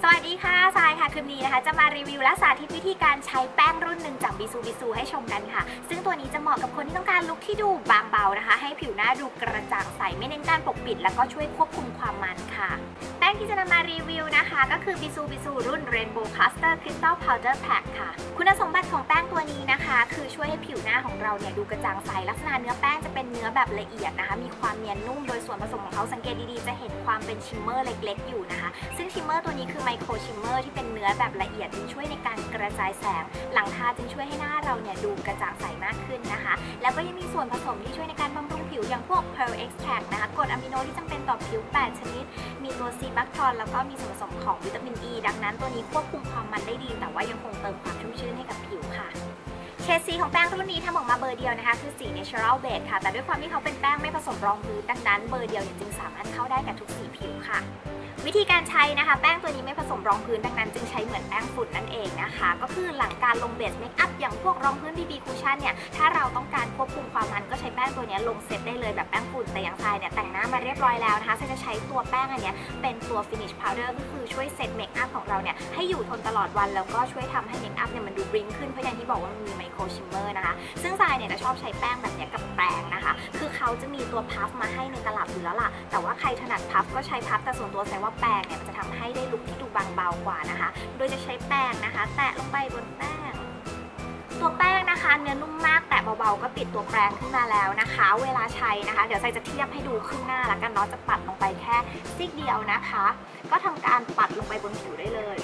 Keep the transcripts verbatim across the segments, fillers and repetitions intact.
สวัสดีค่ะทรายค่ะคลิปนี้นะคะจะมารีวิวและสาธิตวิธีการใช้แป้งรุ่นหนึ่งจากบิซูบิซูให้ชมกันค่ะซึ่งตัวนี้จะเหมาะกับคนที่ต้องการลุคที่ดูบางเบานะคะให้ผิวหน้าดูกระจ่างใสไม่เน้นการปกปิดแล้วก็ช่วยควบคุมความมันค่ะแป้งที่จะนำมารีวิวนะคะก็คือบิซูบิซูรุ่น Rainbow Cluster Crystal Powder Pack ค่ะคุณสมบัติของแป้งตัวนี้นะคะคือช่วยให้ผิวหน้าของเราเนี่ยดูกระจ่างใสลักษณะเนื้อแป้งจะเป็นเนื้อแบบละเอียดนะคะมีความเนียนนุ่มโดยส่วนผสมของเขาสังเกตดีๆจะเห็นความเป็นชิมเมอร์เล็กๆอยู่นะคะซึ่งชิมเมอร์ตัวนี้คือไมโครชิมเมอร์ที่เป็นเนื้อแบบละเอียดจึงช่วยในการกระจายแสงหลังทาจึงช่วยให้หน้าเราเนี่ยดูกระจ่างใสมากขึ้นนะคะแล้วก็ยังมีส่วนผสมที่ช่วยในการบำรุงผิวอย่างพวก Pearl Extract นะคะกรดอะมิโนที่จำเป็นต่อผิวแปดชนิดมีตัวซีบัคทอนแล้วก็มีส่วนผสมของวิตามินอ e, ดังนั้นตัวนี้ควบคุมความมันได้ดีแต่ว่ายังคงเติมความชุ่มชื้นให้กับผิวค่ะเฉดสีของแป้งรุ่นนี้ทำออกมาเบอร์เดียวนะคะคือสี Natural Beige ค่ะแต่ด้วยความที่เขาเป็นแป้งไม่ผสมรองพื้นดังนั้นเบอร์เดียวจึงสามารถเข้าได้กับทุกสีผิวค่ะวิธีการใช้นะคะแป้งตัวนี้ไม่ผสมรองพื้นดังนั้นจึงใช้เหมือนแป้งฝุ่นนั่นเองนะคะก็คือหลังการลงเบสเมคอัพอย่างพวกรองพื้น บี บี คูชั่นเนี่ยถ้าเราต้องการควบคุมความมันก็ใช้แป้งตัวนี้ลงเซตได้เลยแบบแป้งฝุ่นแต่อย่างทรายเนี่ยแต่งหน้ามาเรียบร้อยแล้วนะคะทรายจะใช้ตัวแป้งอันนี้เป็นตัว finish powder ก็คือช่วยเซตเมคอัพของเราเนี่ยให้อยู่ทนตลอดวันแล้วก็ช่วยทำให้เมคอัพเนี่ยมันดูบลิงขึ้นเพราะอย่างที่บอกว่ามันมีไมโครชิมเมอร์นะคะซึ่งทรายเนี่ยจะชอบใช้แป้งแบบนี้กับแปรงนะคะคือเขาจะมีตัวพัฟมาให้ในตลับอยู่แล้วล่ะแต่ว่าใครถนัดพัฟก็ใช้พัฟแต่ส่วนตัวทรายว่าแปรงเนี่ยมันจะทำให้ได้ลุคที่ดูบางเบากว่านะคะโดยจะใช้แป้งนะคะแตะลงไปบนแป้งตัวแป้งนะคะเนื้อนุ่มมากแต่เบาๆก็ติดตัวแปรงขึ้นมาแล้วนะคะเวลาใช้นะคะเดี๋ยวทรายจะเทียบให้ดูขึ้นหน้าแล้วกันเนาะจะปัดลงไปแค่ซีกเดียวนะคะก็ทำการปัดลงไปบนผิวได้เลย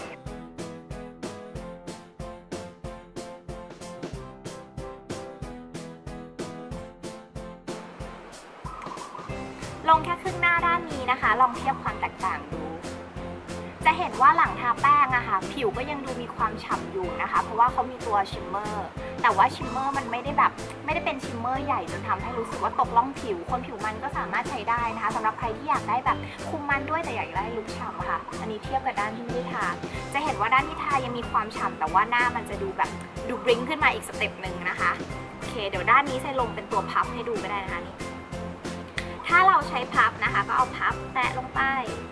ลงแค่ครึ่งหน้าด้านนี้นะคะลองเทียบความแตกต่างดูจะเห็นว่าหลังทาแป้งอะค่ะผิวก็ยังดูมีความฉ่ำอยู่นะคะเพราะว่าเขามีตัวชิมเมอร์แต่ว่าชิมเมอร์มันไม่ได้แบบไม่ได้เป็นชิมเมอร์ใหญ่จนทำให้รู้สึกว่าตกล่องผิวคนผิวมันก็สามารถใช้ได้นะคะสำหรับใครที่อยากได้แบบคุมมันด้วยแต่อยากได้ลุคฉ่ำค่ะอันนี้เทียบกับด้านที่ไม่ได้ทาจะเห็นว่าด้านที่ทายังมีความฉ่ำแต่ว่าหน้ามันจะดูแบบดูบลิงขึ้นมาอีกสเต็ปหนึ่งนะคะโอเคเดี๋ยวด้านนี้ใส่ลงเป็นตัวพับให้ดูก็ได้นะคะนี่ถ้าเราใช้พับนะคะก็เอาพับแตะลงไป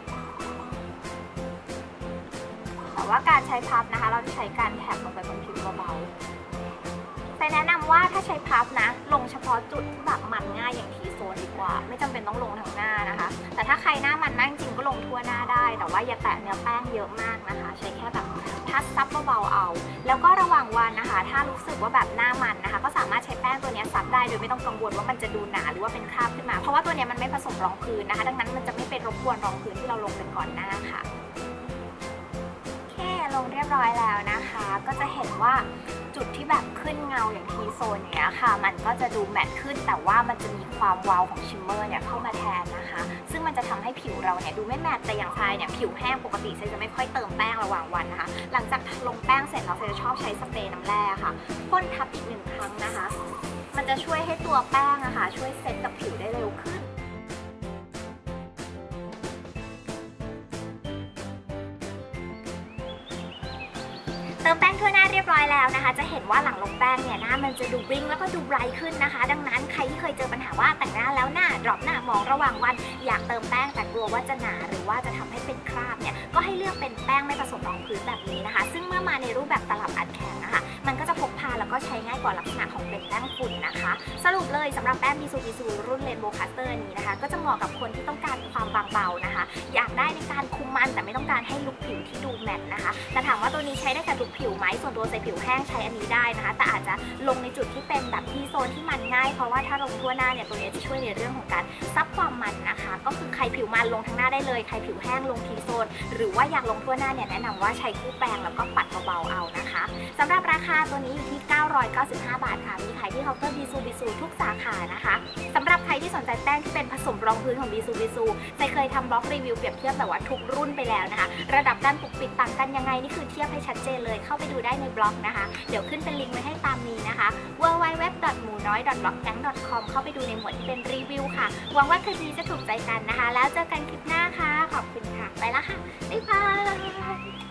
แต่ว่าการใช้พับนะคะเราจะใช้การแท็บลงไปบนผิวเบาๆแต่แนะนำว่าถ้าใช้พับนะลงเฉพาะจุดที่แบบมันง่ายอย่างทีโซนดีกว่าไม่จำเป็นต้องลงทั้งหน้านะคะแต่ถ้าใครหน้ามันมากจริงก็ลงทั่วหน้าได้แต่ว่าอย่าแตะเนื้อแป้งเยอะมากนะคะใช้แค่แบบทัชซับเบาๆเอาแล้วก็ระหว่างวันนะคะถ้ารู้สึกว่าแบบหน้ามันนะคะก็สามารถใช้แป้งตัวนี้ซับได้โดยไม่ต้องกังวลว่ามันจะดูหนาหรือว่าเป็นคราบขึ้นมาเพราะว่าตัวนี้มันไม่ผสมรองพื้นนะคะดังนั้นมันจะไม่เป็นรบกวนรองพื้นที่เราลงไปก่อนหน้าค่ะลงเรียบร้อยแล้วนะคะก็จะเห็นว่าจุดที่แบบขึ้นเงาอย่างทีโซนเนี้ยค่ะมันก็จะดูแมตต์ขึ้นแต่ว่ามันจะมีความวาวของชิมเมอร์เนี่ยเข้ามาแทนนะคะซึ่งมันจะทำให้ผิวเราเนี่ยดูไม่แมตต์แต่อย่างทรายเนี่ยผิวแห้งปกติจะไม่ค่อยเติมแป้งระหว่างวันนะคะหลังจากลงแป้งเสร็จเราจะชอบใช้สเปรย์น้ำแร่ค่ะพ่นทับอีกหนึ่งครั้งนะคะมันจะช่วยให้ตัวแป้งอะค่ะช่วยเซตกับผิวได้เร็วขึ้นเติมแป้งทั่วหน้าเรียบร้อยแล้วนะคะจะเห็นว่าหลังลงแป้งเนี่ยหน้ามันจะดูบลิ้งแล้วก็ดูไบรท์ขึ้นนะคะดังนั้นใครที่เคยเจอปัญหาว่าแต่งหน้าแล้วหน้าดรอปหน้ามองระหว่างวันอยากเติมแป้งแต่กลัวว่าจะหนาหรือว่าจะทำให้เป็นคราบเนี่ยก็ให้เลือกเป็นแป้งไม่ผสมรองพื้นแบบนี้นะคะซึ่งเมื่อมาในรูปแบบตลับอัดแข็งนะคะมันก็จะพกพาแล้วก็ใช้ง่ายกว่าลักษณะของเป็นแป้งฝุ่นนะคะสรุปเลยสำหรับแป้งบิซูบิซูรุ่น Rainbow Cluster นี้นะคะก็จะเหมาะกับคนที่ต้องการความบางเบานะคะอยากได้ในการคุมมันแต่ไม่ต้องการให้ลุคผิวที่ดูแมตต์นะคะแต่ถามว่าตัวนี้ใช้ได้กับลุคผิวไหมส่วนตัวใส่ผิวแห้งใช้อันนี้ได้นะคะแต่อาจจะลงในจุดที่เป็นแบบที่โซนที่มันง่ายเพราะว่าถ้าลงทั่วหน้าเนี่ยตัวนี้จะช่วยในเรื่องของการซับความมันนะคะก็คือใครผิวมันลงทั้งหน้าได้เลยใครผิวแห้งลงทีโซนหรือว่าอยากลงทั่วหน้าเนี่ยแนะนำว่าใช้คู่แปรงแล้วก็ปัดเบาๆเอานะคะสำหรับราคาตัวนี้อยู่ที่เก้าร้อยเก้าสิบห้าบาทค่ะมีขายที่เคาน์เตอร์บิซูบิซูทุกสาขานะคะสำหรับใครที่สนใจแป้งที่เป็นผสมรองพื้นของบิซูบิซูใจเคยทำบล็อกรีวิวเปรียบเทียบแบบว่าทุกรุ่นไปแล้วนะคะระดับการปกปิดต่างกันยังไงนี่คือเทียบให้ชัดเจนเลยเข้าไปดูได้ในบล็อกนะคะเดี๋ยวขึ้นเป็นลิงก์ไว้ให้ตามนี้นะคะ ดับเบิลยู ดับเบิลยู ดับเบิลยู ดอท หมูน้อย ดอท บล็อกแก๊ง ดอท คอม เข้าไปดูในหมวดที่เป็นรีวิวค่ะหวังว่าคลิปนี้จะถูกใจกันนะคะแล้วเจอกันคลิปหน้าค่ะขอบคุณค่ะไปละค่ะบ๊ายบาย